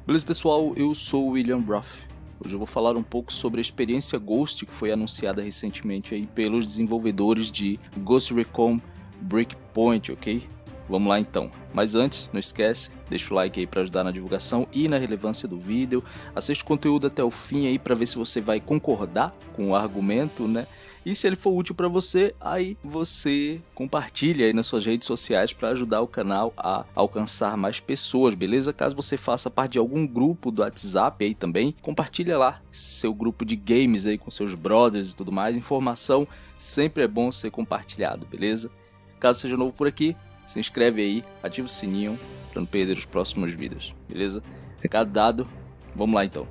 Beleza, pessoal? Eu sou o William Ruff. Hoje eu vou falar um pouco sobre a experiência Ghost que foi anunciada recentemente aí pelos desenvolvedores de Ghost Recon Breakpoint, ok? Vamos lá então. Mas antes, não esquece, deixa o like aí para ajudar na divulgação e na relevância do vídeo. Assiste o conteúdo até o fim aí para ver se você vai concordar com o argumento, né? E se ele for útil para você, aí você compartilha aí nas suas redes sociais para ajudar o canal a alcançar mais pessoas, beleza? Caso você faça parte de algum grupo do WhatsApp aí também, compartilha lá seu grupo de games aí com seus brothers e tudo mais. Informação sempre é bom ser compartilhado, beleza? Caso seja novo por aqui, se inscreve aí, ativa o sininho para não perder os próximos vídeos, beleza? Recado dado, vamos lá então.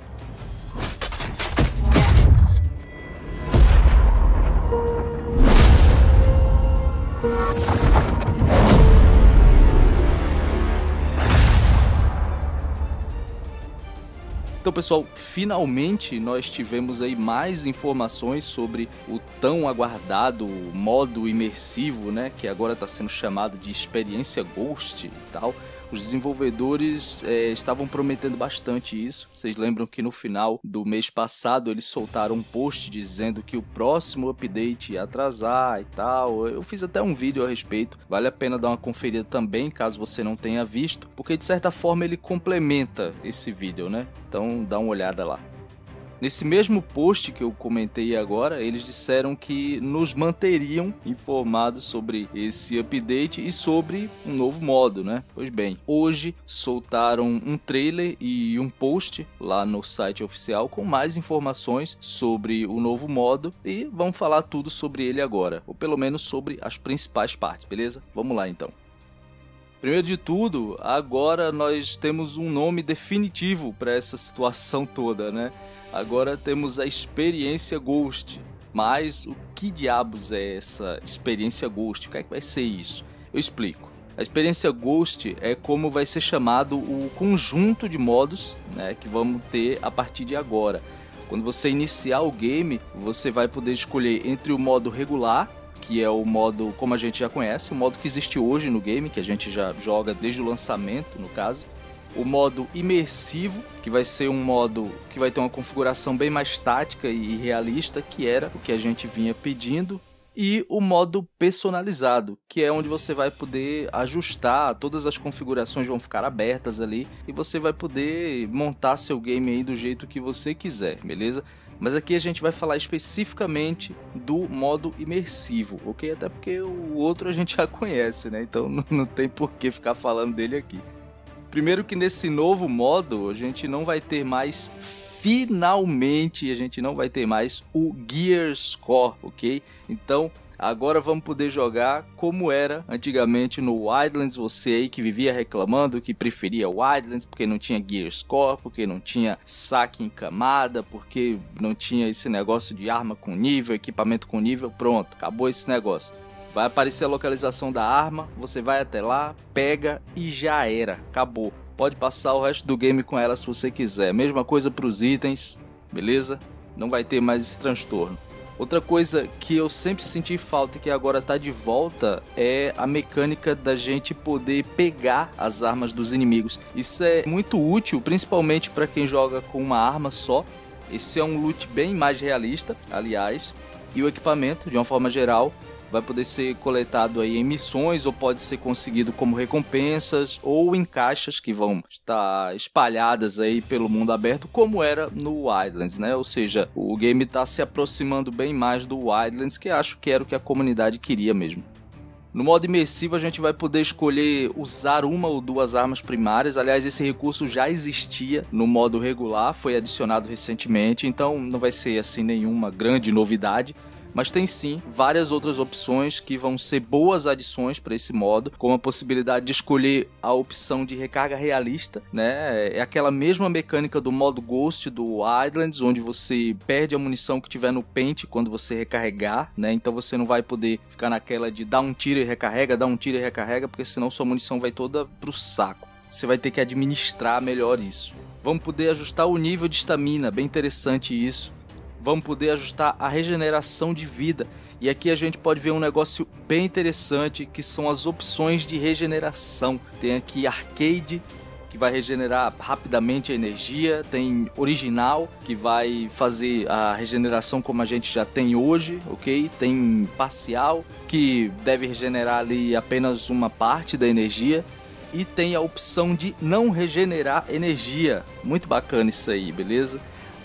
Então, pessoal, finalmente nós tivemos aí mais informações sobre o tão aguardado modo imersivo, né, que agora está sendo chamado de experiência Ghost e tal. Os desenvolvedores estavam prometendo bastante isso. Vocês lembram que no final do mês passado eles soltaram um post dizendo que o próximo update ia atrasar e tal. Eu fiz até um vídeo a respeito. Vale a pena dar uma conferida também, caso você não tenha visto, porque de certa forma ele complementa esse vídeo, né? Então dá uma olhada lá. Nesse mesmo post que eu comentei agora, eles disseram que nos manteriam informados sobre esse update e sobre um novo modo, né? Pois bem, hoje soltaram um trailer e um post lá no site oficial com mais informações sobre o novo modo e vamos falar tudo sobre ele agora, ou pelo menos sobre as principais partes, beleza? Vamos lá então. Primeiro de tudo, agora nós temos um nome definitivo para essa situação toda, né? Agora temos a experiência Ghost. Mas o que diabos é essa experiência Ghost? O que é que vai ser isso? Eu explico. A experiência Ghost é como vai ser chamado o conjunto de modos, né, que vamos ter a partir de agora. Quando você iniciar o game, você vai poder escolher entre o modo regular, que é o modo como a gente já conhece, o modo que existe hoje no game, que a gente já joga desde o lançamento, no caso. O modo imersivo, que vai ser um modo que vai ter uma configuração bem mais tática e realista, que era o que a gente vinha pedindo. E o modo personalizado, que é onde você vai poder ajustar, todas as configurações vão ficar abertas ali e você vai poder montar seu game aí do jeito que você quiser, beleza? Mas aqui a gente vai falar especificamente do modo imersivo, ok? Até porque o outro a gente já conhece, né? Então não tem por que ficar falando dele aqui. Primeiro que nesse novo modo a gente não vai ter mais, finalmente a gente não vai ter mais o Gear Score, ok? Então agora vamos poder jogar como era antigamente no Wildlands. Você aí que vivia reclamando que preferia Wildlands porque não tinha Gear Score, porque não tinha saque em camada, porque não tinha esse negócio de arma com nível, equipamento com nível, pronto, acabou esse negócio. Vai aparecer a localização da arma, você vai até lá, pega e já era, acabou. Pode passar o resto do game com ela se você quiser. Mesma coisa para os itens, beleza? Não vai ter mais esse transtorno. Outra coisa que eu sempre senti falta e que agora está de volta é a mecânica da gente poder pegar as armas dos inimigos. Isso é muito útil, principalmente para quem joga com uma arma só. Esse é um loot bem mais realista, aliás. E o equipamento, de uma forma geral, vai poder ser coletado aí em missões ou pode ser conseguido como recompensas ou em caixas que vão estar espalhadas aí pelo mundo aberto, como era no Wildlands, né? Ou seja, o game está se aproximando bem mais do Wildlands, que acho que era o que a comunidade queria mesmo. No modo imersivo a gente vai poder escolher usar uma ou duas armas primárias. Aliás, esse recurso já existia no modo regular, foi adicionado recentemente, então não vai ser assim nenhuma grande novidade. Mas tem sim várias outras opções que vão ser boas adições para esse modo, como a possibilidade de escolher a opção de recarga realista, né? É aquela mesma mecânica do modo Ghost do Wildlands, onde você perde a munição que tiver no pente quando você recarregar, né? Então você não vai poder ficar naquela de dar um tiro e recarrega, dar um tiro e recarrega, porque senão sua munição vai toda pro saco. Você vai ter que administrar melhor isso. Vamos poder ajustar o nível de estamina, bem interessante isso. Vamos poder ajustar a regeneração de vida. E aqui a gente pode ver um negócio bem interessante, que são as opções de regeneração. Tem aqui Arcade, que vai regenerar rapidamente a energia, tem original, que vai fazer a regeneração como a gente já tem hoje, ok? Tem parcial, que deve regenerar ali apenas uma parte da energia, e tem a opção de não regenerar energia. Muito bacana isso aí, beleza?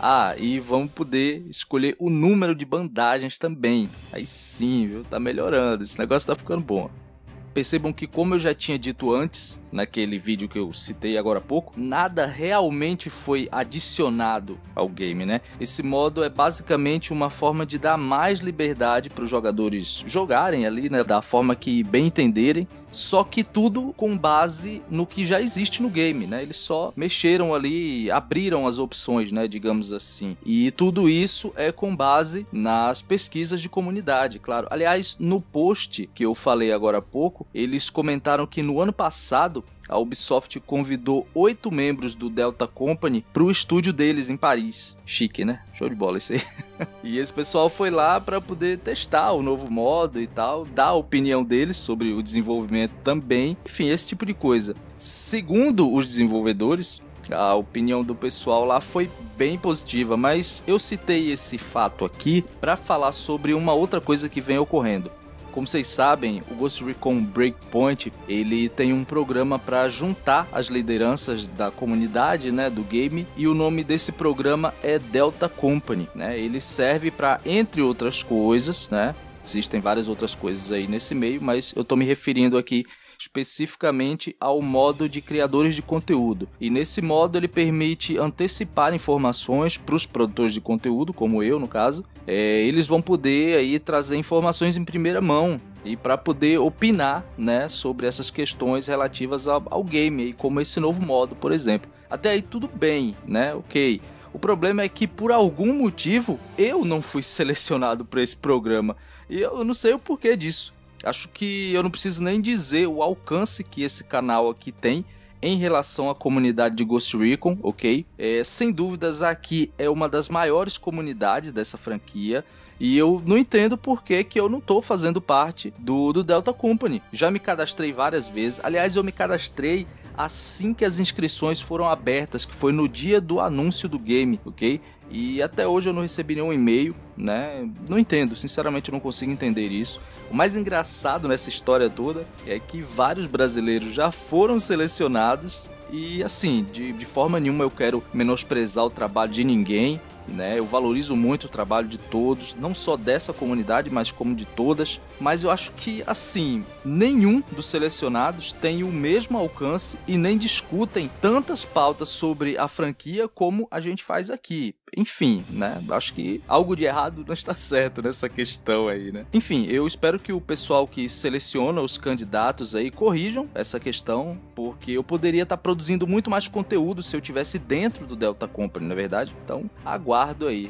E vamos poder escolher o número de bandagens também. Aí sim, viu? Tá melhorando, esse negócio tá ficando bom. Percebam que, como eu já tinha dito antes, naquele vídeo que eu citei agora há pouco, nada realmente foi adicionado ao game, né? Esse modo é basicamente uma forma de dar mais liberdade para os jogadores jogarem ali, né? Da forma que bem entenderem, só que tudo com base no que já existe no game, né? Eles só mexeram ali, abriram as opções, né? Digamos assim. E tudo isso é com base nas pesquisas de comunidade, claro. Aliás, no post que eu falei agora há pouco, eles comentaram que no ano passado a Ubisoft convidou 8 membros do Delta Company para o estúdio deles em Paris. Chique, né? Show de bola isso aí. E esse pessoal foi lá para poder testar o novo modo e tal, dar a opinião deles sobre o desenvolvimento também. Enfim, esse tipo de coisa. Segundo os desenvolvedores, a opinião do pessoal lá foi bem positiva, mas eu citei esse fato aqui para falar sobre uma outra coisa que vem ocorrendo. Como vocês sabem, o Ghost Recon Breakpoint, ele tem um programa para juntar as lideranças da comunidade, né, do game, e o nome desse programa é Delta Company, né? Ele serve para, entre outras coisas, né, existem várias outras coisas aí nesse meio, mas eu estou me referindo aqui especificamente ao modo de criadores de conteúdo. E nesse modo ele permite antecipar informações para os produtores de conteúdo, como eu no caso. Eles vão poder aí trazer informações em primeira mão e para poder opinar, né, sobre essas questões relativas ao game, aí, como esse novo modo, por exemplo. Até aí tudo bem, né? Ok. O problema é que por algum motivo eu não fui selecionado para esse programa e eu não sei o porquê disso. Acho que eu não preciso nem dizer o alcance que esse canal aqui tem em relação à comunidade de Ghost Recon, ok? Sem dúvidas, aqui é uma das maiores comunidades dessa franquia e eu não entendo por que eu não estou fazendo parte do Delta Company. Já me cadastrei várias vezes, aliás, eu me cadastrei assim que as inscrições foram abertas, que foi no dia do anúncio do game, ok? E até hoje eu não recebi nenhum e-mail, né? Não entendo, sinceramente eu não consigo entender isso. O mais engraçado nessa história toda é que vários brasileiros já foram selecionados e assim, de forma nenhuma eu quero menosprezar o trabalho de ninguém, né? Eu valorizo muito o trabalho de todos, não só dessa comunidade, mas como de todas. Mas eu acho que, assim, nenhum dos selecionados tem o mesmo alcance e nem discutem tantas pautas sobre a franquia como a gente faz aqui. Enfim, né? Acho que algo de errado não está certo nessa questão aí, né? Enfim, eu espero que o pessoal que seleciona os candidatos aí corrijam essa questão, porque eu poderia estar produzindo muito mais conteúdo se eu tivesse dentro do Delta Company, não é verdade? Então, aguardo aí.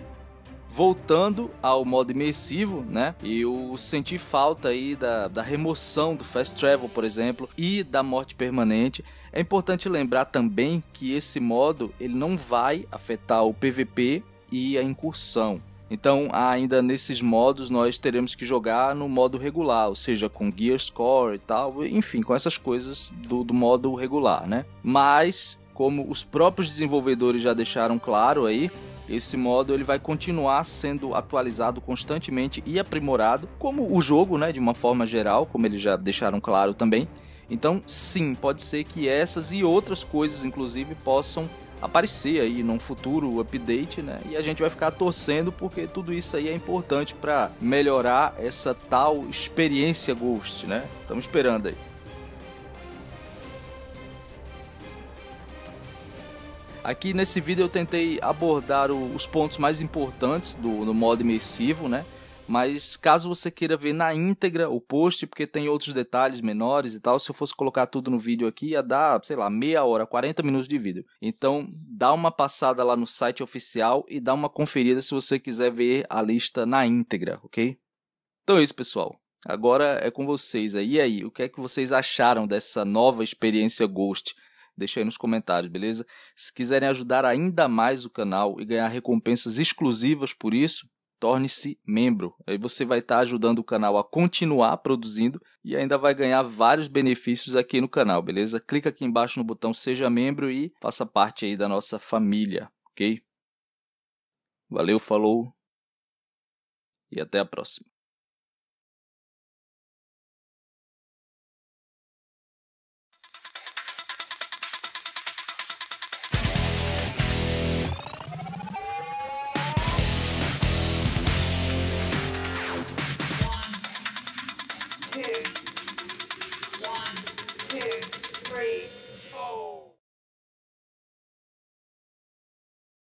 Voltando ao modo imersivo, né? Eu senti falta aí da remoção do Fast Travel, por exemplo, e da morte permanente. É importante lembrar também que esse modo ele não vai afetar o PVP e a incursão. Então, ainda nesses modos, nós teremos que jogar no modo regular, ou seja, com Gear Score e tal, enfim, com essas coisas do modo regular, né? Mas, como os próprios desenvolvedores já deixaram claro aí, esse modo ele vai continuar sendo atualizado constantemente e aprimorado, como o jogo, né, de uma forma geral, como eles já deixaram claro também. Então, sim, pode ser que essas e outras coisas, inclusive, possam aparecer aí num futuro update, né? E a gente vai ficar torcendo porque tudo isso aí é importante para melhorar essa tal experiência Ghost, né? Estamos esperando aí. Aqui nesse vídeo eu tentei abordar os pontos mais importantes do modo imersivo, né? Mas caso você queira ver na íntegra o post, porque tem outros detalhes menores e tal, se eu fosse colocar tudo no vídeo aqui, ia dar, sei lá, meia hora, 40 minutos de vídeo. Então, dá uma passada lá no site oficial e dá uma conferida se você quiser ver a lista na íntegra, ok? Então é isso, pessoal. Agora é com vocês aí. E aí, o que é que vocês acharam dessa nova experiência Ghost? Deixa aí nos comentários, beleza? Se quiserem ajudar ainda mais o canal e ganhar recompensas exclusivas por isso, torne-se membro. Aí você vai estar ajudando o canal a continuar produzindo e ainda vai ganhar vários benefícios aqui no canal, beleza? Clica aqui embaixo no botão Seja Membro e faça parte aí da nossa família, ok? Valeu, falou e até a próxima.